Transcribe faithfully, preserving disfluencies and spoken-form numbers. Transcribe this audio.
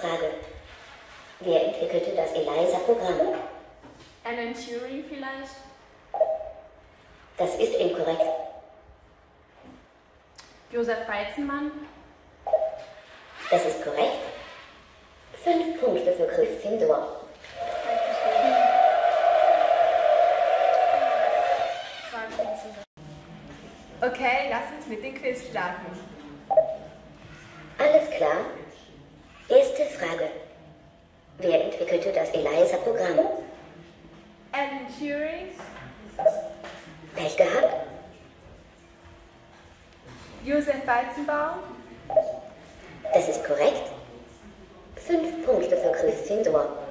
Frage. Wer entwickelte das ELISA-Programm? Alan Turing vielleicht? Das ist inkorrekt. Josef Weizenmann? Das ist korrekt. Fünf Punkte für Christine Dor. Okay, lass uns mit dem Quiz starten. Alles klar. Erste Frage. Wer entwickelte das ELISA-Programm? Alan Turing? Pech gehabt? Josef Weizenbaum? Das ist korrekt. Fünf Punkte für Christine Dor.